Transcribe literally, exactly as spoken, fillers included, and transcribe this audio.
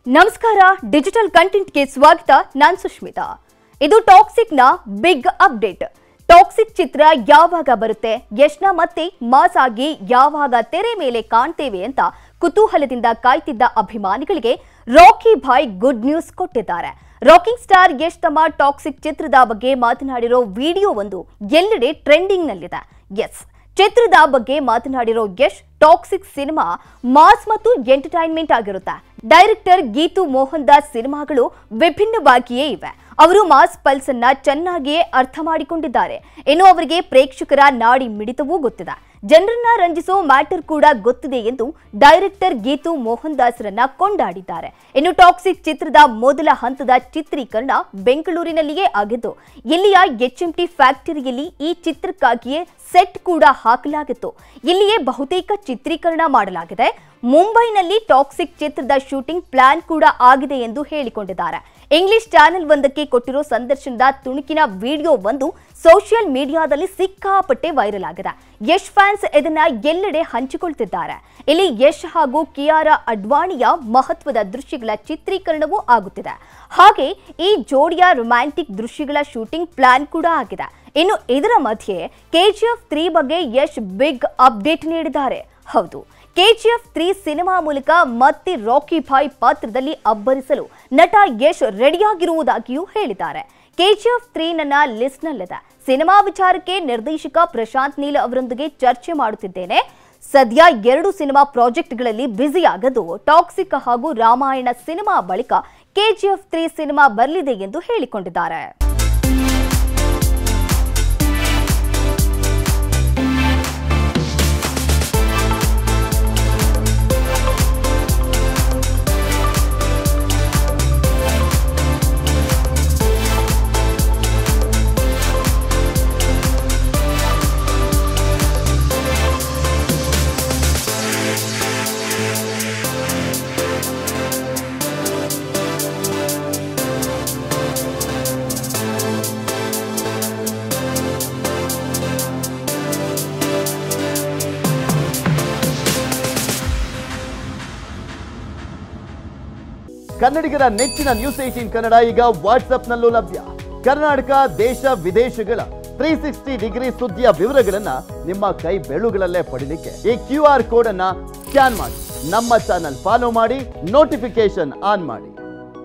ನಮಸ್ಕಾರ digital content ಗೆ ಸ್ವಾಗತ ನಾನು ಸುಷ್ಮಿತಾ ಇದು ಟಾಕ್ಸಿಕ್ ನ ಬಿಗ್ ಅಪ್ಡೇಟ್ ಟಾಕ್ಸಿಕ್ ಚಿತ್ರ ಯಾವಾಗ ಬರುತ್ತೆ ಯಶ್ನ ಮತ್ತೆ ಮಾಸ್ ಆಗಿ ಯಾವಾಗ ತೆರೆ ಮೇಲೆ ಕಾಣ್ತೇವೆ ಅಂತ ಕುತೂಹಲದಿಂದ ಕಾಯ್ತಿದ್ದ ಅಭಿಮಾನಿಗಳಿಗೆ ರಾಕಿ ಭಾಯ್ ಗುಡ್ ನ್ಯೂಸ್ ಕೊಟ್ಟಿದ್ದಾರೆ ರಾಕಿಂಗ್ ಸ್ಟಾರ್ ಯಶ್ ತಮ್ಮ ಟಾಕ್ಸಿಕ್ ಚಿತ್ರದ ಬಗ್ಗೆ ಮಾತನಾಡಿರೋ ವಿಡಿಯೋ ಒಂದು ಎಲ್ಲೆಡೆ ಟ್ರೆಂಡಿಂಗ್ ನಲ್ಲಿದೆ ಎಸ್ ಚಿತ್ರದ ಬಗ್ಗೆ ಮಾತನಾಡಿರೋ ಯಶ್ ಟಾಕ್ಸಿಕ್ ಸಿನಿಮಾ ಮಾಸ್ ಮತ್ತು ಎಂಟರ್ಟೈನ್ಮೆಂಟ್ ಆಗಿರುತ್ತೆ ಡೈರೆಕ್ಟರ್ ಗೀತು ಮೋಹನ್ ದಾಸ್ ಸಿನಿಮಾಗಳು ವಿಭಿನ್ನವಾಗಿಯೇ ಇವೆ ಅವರು ಮಾಸ್ ಪಲ್ಸ್ ಅನ್ನ ಚೆನ್ನಾಗಿಯೇ ಅರ್ಥ ಮಾಡಿಕೊಂಡಿದ್ದಾರೆ ಇನ್ನು ಅವರಿಗೆ ಪ್ರೇಕ್ಷಕರ ನಾಡಿ ಮಿಡಿತವೂ ಗೊತ್ತಿದೆ ಜನರನ್ನ ರಂಜಿಸೋ ಮ್ಯಾಟರ್ ಕೂಡ ಗೊತ್ತಿದೆ ಎಂದು ಡೈರೆಕ್ಟರ್ ಗೀತು ಮೋಹನ್ ದಾಸ್ರನ್ನ ಕೊಂಡಾಡಿದ್ದಾರೆ ಇನ್ನು ಟಾಕ್ಸಿಕ್ ಚಿತ್ರದ ಮೊದಲ ಹಂತದ ಚಿತ್ರೀಕರಣ ಬೆಂಗಳೂರಿನಲ್ಲಿಯೇ ಆಗಿದ್ದು ಇಲ್ಲಿಯ ಎಚ್ಎಂಟಿ ಫ್ಯಾಕ್ಟರಿಯಲ್ಲಿ ಈ ಚಿತ್ರಕ್ಕಾಗಿಯೇ ಸೆಟ್ ಕೂಡ ಹಾಕಲಾಗಿತ್ತು ಇಲ್ಲಿಯೇ ಬಹುತೇಕ ಚಿತ್ರೀಕರಣ ಮಾಡಲಾಗಿದೆ ಮುಂಬೈನಲ್ಲಿ ಟಾಕ್ಸಿಕ್ ಚಿತ್ರದ ಶೂಟಿಂಗ್ ಪ್ಲಾನ್ ಕೂಡ ಆಗಿದೆ ಎಂದು ಹೇಳಿಕೊಂಡಿದ್ದಾರೆ ಇಂಗ್ಲಿಷ್ ಚಾನೆಲ್ ಒಂದಕ್ಕೆ ಕೊಟ್ಟಿರೋ ಸಂದರ್ಶನದ ತುಣುಕಿನ ವಿಡಿಯೋ ಒಂದು ಸೋಷಿಯಲ್ ಮೀಡಿಯಾದಲ್ಲಿ ಸಿಕ್ಕಾಪಟ್ಟೆ ವೈರಲ್ ಆಗಿದೆ ಯಶ್ ಫ್ಯಾನ್ಸ್ ಇದನ್ನ ಎಲ್ಲೆಡೆ ಹಂಚಿಕೊಳ್ತಿದ್ದಾರೆ ಇಲ್ಲಿ ಯಶ್ ಹಾಗೂ ಕಿಯಾರಾ ಅಡ್ವಾಣಿಯ ಮಹತ್ವದ ದೃಶ್ಯಗಳ ಚಿತ್ರೀಕರಣವೂ ಆಗುತ್ತಿದೆ ಹಾಗೆ ಈ ಜೋಡಿಯ ರೊಮ್ಯಾಂಟಿಕ್ ದೃಶ್ಯಗಳ ಶೂಟಿಂಗ್ ಪ್ಲಾನ್ ಕೂಡ ಆಗಿದೆ ಇನ್ನು ಇದರ ಮಧ್ಯೆ ಕೆಜಿಎಫ್ ತ್ರೀ ಬಗ್ಗೆ ಯಶ್ ಬಿಗ್ ಅಪ್ಡೇಟ್ ನೀಡಿದ್ದಾರೆ ಹೌದು ಕೆಜಿಎಫ್ ತ್ರೀ ಸಿನಿಮಾ ಮೂಲಕ ಮತ್ತೆ ರಾಕಿ ಭಾಯ್ ಪಾತ್ರದಲ್ಲಿ ಅಬ್ಬರಿಸಲು ನಟ ಯಶ್ ರೆಡಿಯಾಗಿರುವುದಾಗಿಯೂ ಹೇಳಿದ್ದಾರೆ ಕೆಜಿಎಫ್ ತ್ರೀ ನನ್ನ ಲಿಸ್ಟ್ ನಲ್ಲಿದೆ ಸಿನಿಮಾ ವಿಚಾರಕ್ಕೆ ನಿರ್ದೇಶಕ ಪ್ರಶಾಂತ್ ನೀಲ್ ಅವರೊಂದಿಗೆ ಚರ್ಚೆ ಮಾಡುತ್ತಿದ್ದೇನೆ ಸದ್ಯ ಎರಡು ಸಿನಿಮಾ ಪ್ರಾಜೆಕ್ಟ್ಗಳಲ್ಲಿ ಬ್ಯುಸಿ ಆಗದು ಟಾಕ್ಸಿಕ್ ಹಾಗೂ ರಾಮಾಯಣ ಸಿನಿಮಾ ಬಳಿಕ ಕೆಜಿಎಫ್ ತ್ರೀ ಸಿನಿಮಾ ಬರಲಿದೆ ಎಂದು ಹೇಳಿಕೊಂಡಿದ್ದಾರೆ ಕನ್ನಡಿಗರ ನೆಚ್ಚಿನ ನ್ಯೂಸ್ ಏಟೀನ್ ಕನ್ನಡ ಈಗ ವಾಟ್ಸ್ಆಪ್ನಲ್ಲೂ ಲಭ್ಯ ಕರ್ನಾಟಕ ದೇಶ ವಿದೇಶಗಳ ತ್ರೀ ಸಿಕ್ಸ್ಟಿ ಡಿಗ್ರಿ ಸುದ್ದಿಯ ವಿವರಗಳನ್ನ ನಿಮ್ಮ ಕೈ ಬೆಳುಗಳಲ್ಲೇ ಪಡಿಲಿಕ್ಕೆ ಈ ಕ್ಯೂ ಆರ್ ಕೋಡ್ ಅನ್ನ ಸ್ಕ್ಯಾನ್ ಮಾಡಿ ನಮ್ಮ ಚಾನಲ್ ಫಾಲೋ ಮಾಡಿ ನೋಟಿಫಿಕೇಶನ್ ಆನ್ ಮಾಡಿ.